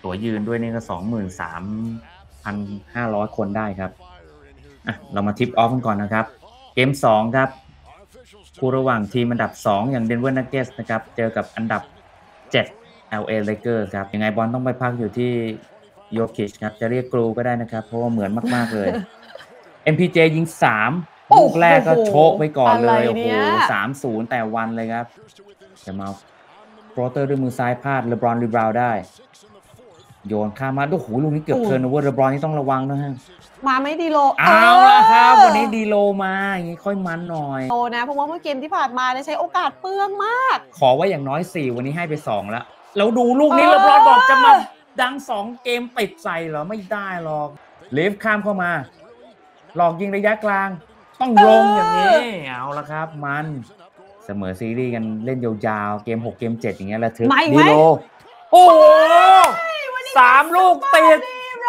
ตั๋วยืนด้วยนี่ก็23,500 คนได้ครับเรามาทิปออฟกันก่อนนะครับเกม2ครับคู่ระหว่างทีมอันดับ2อย่าง Denver Nuggets นะครับเจอกับอันดับ7 LA Lakers ครับยังไงบอลต้องไปพักอยู่ที่โยคิชครับจะเรียกกรูก็ได้นะครับเพราะว่าเหมือนมากๆเลย MPJ ยิง3ลูกแรกก็โชกไปก่อนเลยโอ้โห 3-0 แต่วันเลยครับจะมาโปรเตอร์ด้วยมือซ้ายพลาดเลบรอนรีบาวได้โยนข้ามมาโอ้โหลูกนี้เกือบเทิร์นโอเวอร์เลบรอนนี่ต้องระวังนะฮะมาไม่ดีโลเอาละครับวันนี้ดีโลมาอย่างนี้ค่อยมันหน่อยโตนะเพราะว่าเมื่อเกมที่ผ่านมาใช้โอกาสเปลืองมากขอไว้อย่างน้อย4วันนี้ให้ไป2แล้วดูลูกนี้เลบรอนบอกจะมาดัง2เกมติดใส่เหรอไม่ได้หรอกเลฟข้ามเข้ามาหลอกยิงระยะกลางต้องลงอย่างนี้เอาละครับมันเสมอซีรีส์กันเล่นยาวๆเกม6เกม7อย่างเงี้ยระทึกดีโลโอ้โห3ลูกติด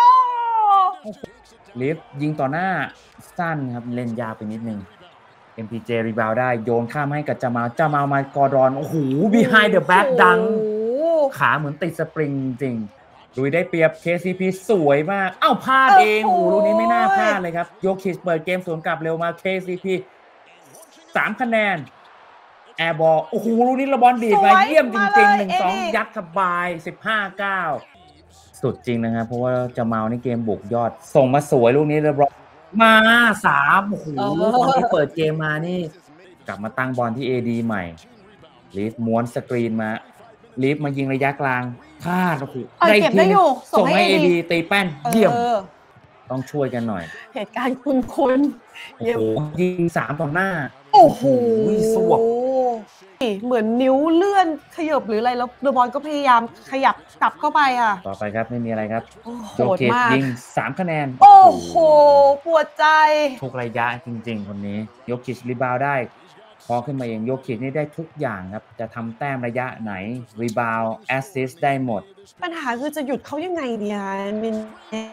ลิฟยิงต่อหน้าสั้นครับเล่นยาวไปนิดนึง MPJ รีบาวได้โยนข้ามให้กับจามามากอร์ดอนโอ้โห behind the back ดังขาเหมือนติดสปริงจริงลุยได้เปรียบ KCP สวยมากพลาดเองโอ้โหลูกนี้ไม่น่าพลาดเลยครับโยคิชเปิดเกมสวนกลับเร็วมา KCP 3คะแนนแอร์บอลโอ้โหลูกนี้ระบอลดีดมาเยี่ยมจริงๆ 1-2 ยัดสบาย 15-9 สุดจริงนะครับเพราะว่าจะเมาในเกมบุกยอดส่งมาสวยลูกนี้ระบอลมา3โอ้โหตอนที่เปิดเกมมานี่กลับมาตั้งบอลที่ AD ใหม่ลีฟม้วนสกรีนมาลีฟมายิงระยะกลางพลาดโอ้โหได้ทีส่งให้ AD ตีแป้นเยี่ยมต้องช่วยกันหน่อยเหตุการณ์คุ้นโอ้โหยิง3ต่อหน้าโอ้โหสวบเหมือนนิ้วเลื่อนขยับหรืออะไรแล้วเดอะบอลก็พยายามขยับกลับเข้าไปต่อไปครับไม่มีอะไรครับโหดมากยิง3คะแนนโอ้โหปวดใจทุกระยะจริงๆคนนี้โยคิชรีบาวได้พอขึ้นมาเองโยคิชนี่ได้ทุกอย่างครับจะทำแต้มระยะไหนรีบาวแอสซิสต์ได้หมดปัญหาคือจะหยุดเขายังไงเนี่ยมิน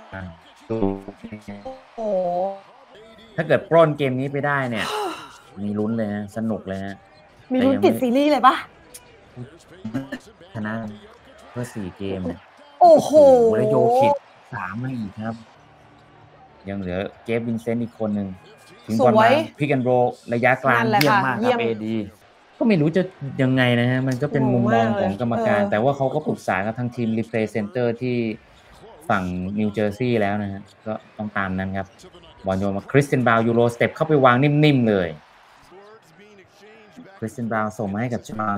โอ้ถ้าเกิดปล้นเกมนี้ไปได้เนี่ยมีลุ้นเลยนะสนุกเลยนะมีลุ้นติดซีรีส์เลยปะชนะเพื่อ4เกมโอ้โหแล้วโยคิด3มาอีกครับยังเหลือเจฟวินเซนต์อีกคนหนึ่งถึงบอลมาพิกแอนด์โรระยะกลางเยี่ยมมากครับ AD ก็ไม่รู้จะยังไงนะฮะมันก็เป็นมุมมองของกรรมการแต่ว่าเขาก็ปรึกษากับทางทีมรีเพลย์เซ็นเตอร์ที่ฝั่งนิวเจอร์ซีย์แล้วนะฮะก็ต้องตามนั้นครับบอลโยนมาคริสเตียนบราวน์ยูโรสเต็ปเข้าไปวางนิ่มๆเลยคริสเตียนบราวน์ส่งมาให้กับจาม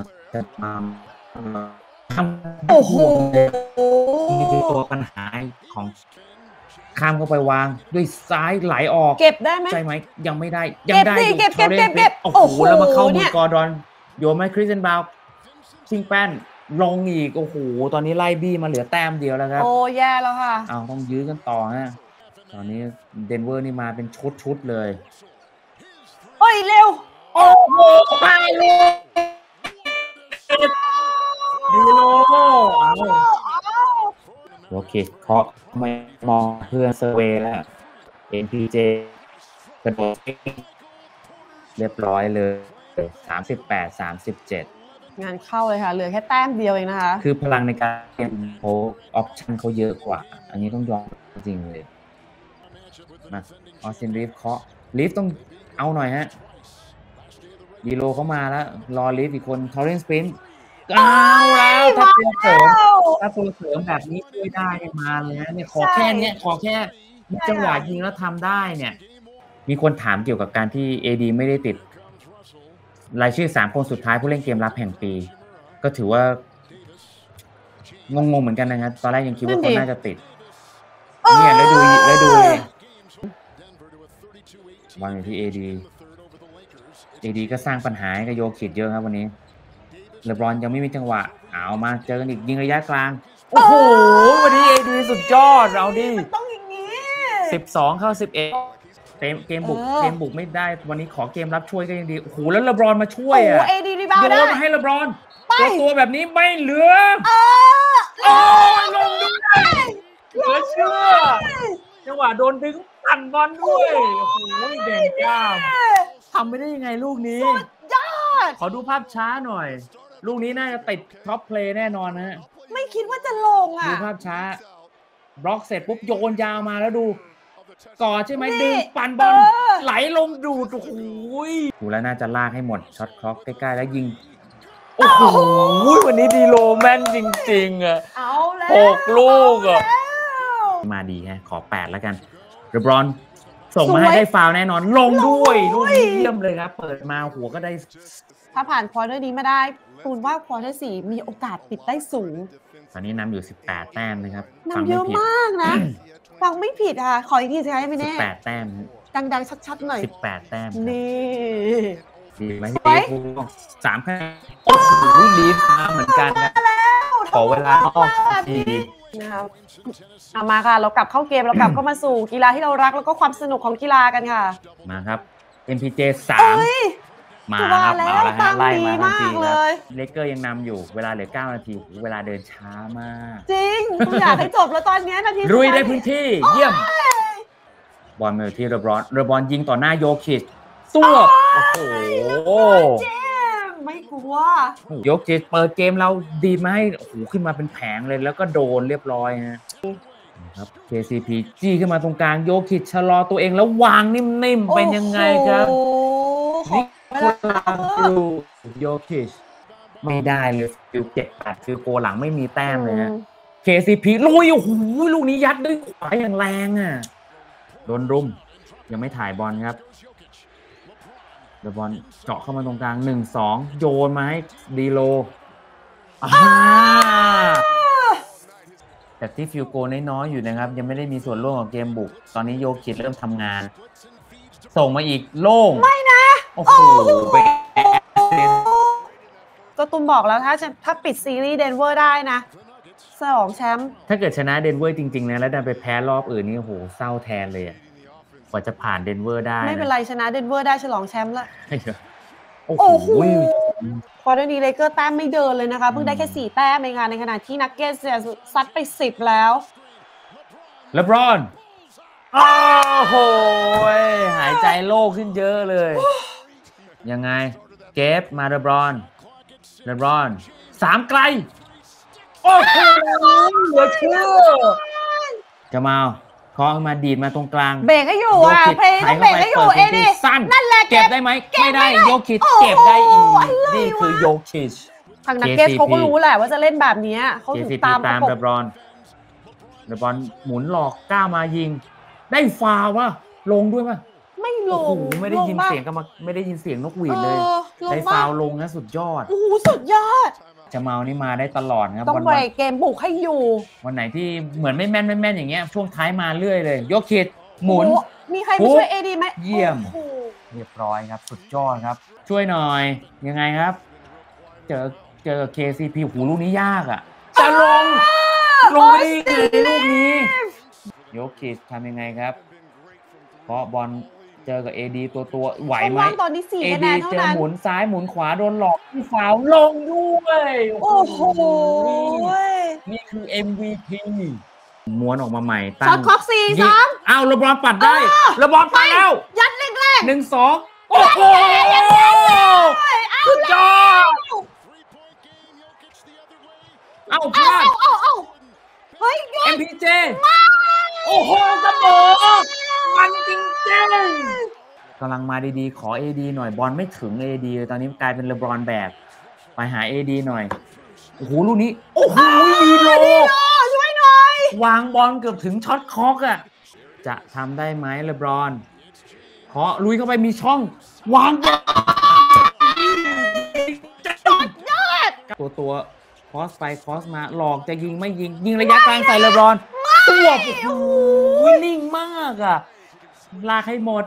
โอ้โหนี่คือตัวปัญหาของข้ามเข้าไปวางด้วยซ้ายไหลออกเก็บได้ไหมใช่ไหมยังไม่ได้ยังได้เก็บโอ้โหแล้วมาเข้ามือกอร์ดอนโยนให้คริสเตียนบราวน์ชิงแป้นลงอีกโอ้โหตอนนี้ไล่บี้มาเหลือแต้มเดียวแล้วครับโอ้แย่แล้วค่ะต้องยื้อกันต่อฮะตอนนี้เดนเวอร์นี่มาเป็นชุดเลยเฮ้ยเร็วโอ้โหไปเลยดีโลโอเคเคาะไม่มองเพื่อนเซอร์เวย์แล้ว MPJ กระโดดเรียบร้อยเลย38-37 งานเข้าเลยค่ะเหลือแค่แต้มเดียวเองนะคะคือพลังในการเล่นโออปชั่นเขาเยอะกว่าอันนี้ต้องยอมจริงเลยมาออสตินรีฟเคาะรีฟต้องเอาหน่อยฮะดีโลเข้ามาแล้วรอลีฟอีกคนทอร์เรนสปรินต์เอาแล้วถ้าตัวเสริมแบบนี้ช่วยได้มาเลยนะเนี่ยขอแค่จังหวะยิงแล้วทำได้เนี่ยมีคนถามเกี่ยวกับการที่ AD ไม่ได้ติดรายชื่อ3คนสุดท้ายผู้เล่นเกมรับแห่งปีก็ถือว่างงเหมือนกันนะครับตอนแรกยังคิดว่าเขาน่าจะติดเนี่ยแล้วดูวางอยู่ที่ AD ก็สร้างปัญหาให้กับโยคิดเยอะครับวันนี้เลบรอนยังไม่มีจังหวะเอามาเจอกันอีกยิงระยะกลางโอ้โหวันนี้ AD สุดยอดเราดิต้องอย่างนี้ 12เข้า11เกมบุกไม่ได้วันนี้ขอเกมรับช่วยก็ยังดีโอ้โหแล้วเลบรอนมาช่วยโอ้ AD รีบาวได้โยนมาให้เลบรอนตัวแบบนี้ไม่เหลือลงด้วยเหลือเชื่อจังหวะโดนดึงปั่นบอลด้วยโอ้โหเด่นจ้าทำไม่ได้ยังไงลูกนี้สุดยอดขอดูภาพช้าหน่อยลูกนี้น่าจะติดท็อปเพลย์แน่นอนนะฮะไม่คิดว่าจะลงอ่ะดูภาพช้าบล็อกเสร็จปุ๊บโยนยาวมาแล้วดูกอดใช่ไหมดึงปั่นบอลไหลลงดูดโอ้โหดูแล้วน่าจะลากให้หมดช็อตคล็อกใกล้ๆแล้วยิงโอ้โหวันนี้ดีโลแม่นจริงๆอ่ะเอาแล้ว 6 ลูกอ่ะมาดีฮะขอ8แล้วกันเดบรอนส่งมาให้ได้ฟาวล์แน่นอนลงด้วยลูกนี้เยี่ยมเลยครับเปิดมาหัวก็ได้ถ้าผ่านควอเตอร์นี้มาได้ตูนว่าควอเตอร์4มีโอกาสปิดได้สูงตอนนี้นำอยู่18 แต้มนะครับนำเยอะมากนะ ฟังไม่ผิดค่ะ ขออีกทีสิคะไม่แน่ 18 แต้มดังๆชัดๆหน่อย 18 แต้มนี่ดีไหมพี่3 คะแนนโอ้โหลีดมาเหมือนกันนะขอเวลาออกทีนะครับเอามาค่ะ เรากลับเข้าเกมเรากลับเข้ามาสู่กีฬาที่เรารักแล้วก็ความสนุกของกีฬากันค่ะมาครับ MPJ เอ้ย 3 มาครับเอาละฮะไล่มาทันทีมากคเลรับยเลเกอร์ยังนำอยู่เวลาเหลือ9 นาทีเวลาเดินช้ามากจริงกูอยากให้จบแล้วตอนเนี้ยนาทีรุยได้พื้นที่เยี่ยมบอลมาที่เรบรอนยิงต่อหน้าโยคิชตัวโอ้โหเจมไม่กลัวโยคิชเปิดเกมเราดีมาให้โอ้โหขึ้นมาเป็นแผงเลยแล้วก็โดนเรียบร้อยฮะครับ KCP จี้ขึ้นมาตรงกลางโยคิชชะลอตัวเองแล้ววางนิ่มๆเป็นยังไงครับโอ้โหนี่คือโยคิชไม่ได้เลยฟิล7-8ฟิลโกหลังไม่มีแต้มเลยฮะ KCP ลุยโอ้โหลูกนี้ยัดด้วยขวาอย่างแรงอ่ะโดนรุมยังไม่ถ่ายบอลครับเดบอลเจาะเข้ามาตรงกลาง 1-2 โยนมาให้ดีโลแต่ที่ฟิลโกน้อยๆอยู่นะครับยังไม่ได้มีส่วนร่วมกับเกมบุกตอนนี้โยคิดเริ่มทำงาน ส่งมาอีกโล่งไม่นะโอ้โหไปก็ตุนบอกแล้วถ้าปิดซีรีส์เดนเวอร์ได้นะ2 แชมป์ถ้าเกิดชนะเดนเวอร์จริงๆนะแล้วดันไปแพ้รอบอื่นนี่โอ้โหเศร้าแทนเลยอ่ะกว่าจะผ่านเดนเวอร์ได้ไม่เป็นไรชนะเดนเวอร์ได้ฉลองแชมป์ละโอ้โอ้โหโหควอเตอร์นี้เลเกอร์แต้มไม่เดินเลยนะคะเพิ่งได้แค่4 แต้มเองค่ะในขณะที่นักเก็ตเนี่ยซัดไป10แล้วเลบรอนโอ้โหหายใจโล่งขึ้นเยอะเลย ยังไงเก็บมาเลบรอน3 ไกลโอ้โหเหลือเชื่อจะมาเคาะมาดีดมาตรงกลางเบรกให้อยู่อ่ะ เพลงต้องเบรกให้อยู่เอ็นี่สั้นนั่นแหละเก็บได้ไหมไม่ได้โยคิชเก็บได้อีกนี่คือโยคิชทางนักเก็ตเขาก็รู้แหละว่าจะเล่นแบบนี้เขาถึง KCP ตามตามประกเลบบรอนหมุนหลอกก้าวมายิง ได้ฟาวล์วะลงด้วยป่ะไม่ลโอ้โหงไม่ได้ยินเสียงก็มาไม่ได้ยินเสียงนกหวีดเลยลงได้บ้าฟาง วล์ลงนะสุดยอดโอ้โหสุดยอดจะเมานี่มาได้ตลอดครับต้องเบรกเกมบุกให้อยู่วันไหนที่เหมือนไม่แม่นอย่างเงี้ยช่วงท้ายมาเรื่อยเลยโยคิดหมุนโอ้โมีใครมาช่วยเอดีไหมเยี่ยมโอ้โหเรียบร้อยครับสุดยอดครับ ช่วยหน่อยยังไงครับ เจอ KCP หูลูกนี้ยากอ่ะจะลงไม่ได้ลูกนี้โยคิดทำยังไงครับเพราะบอลเจอกับ AD ตัวไหวไหมตอนนี้4 คะแน AD นเท่าเจอนั้นหมุนซ้ายหมุนขวาโดนหลอกที่ฟาวล์ลงด้วยโอ้โหนี่คือ MVP ม้วนออกมาใหม่ตั้ช็อตคล็อก4-3 อ้าวเลบรอนปัดได้เลบรอนปัดแล้วยัดแรง 1-2 โอ้โหสุดยอดเอ้าพลาดเอาเฮ้ย MPJ โอ้โหกระโดดมันจริงๆกำลังมาดีๆขอ AD หน่อยบอลไม่ถึง AD เลยตอนนี้กลายเป็นเลบรอนแบกไปหา AD หน่อยโอ้โหลูกนี้โอ้โหดีโลช่วยหน่อยวางบอลเกือบถึงช็อตคล็อกอ่ะจะทำได้ไหมเลบรอนเคาะลุยเข้าไปมีช่องวางบอลตัวคอสไปคอสมาหลอกจะยิงไม่ยิงระยะกลางใส่เลบรอนตัวโอ้โหนิ่งมากอ่ะลากให้หมด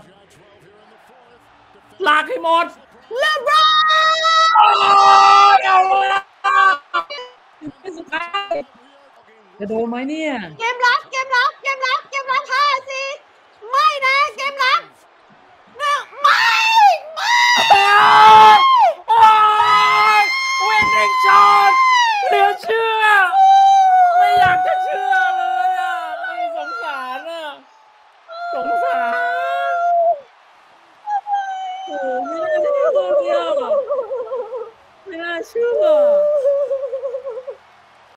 เลบรอนเอาละสุดท้ายจะโดนไหมเนี่ยเกมไร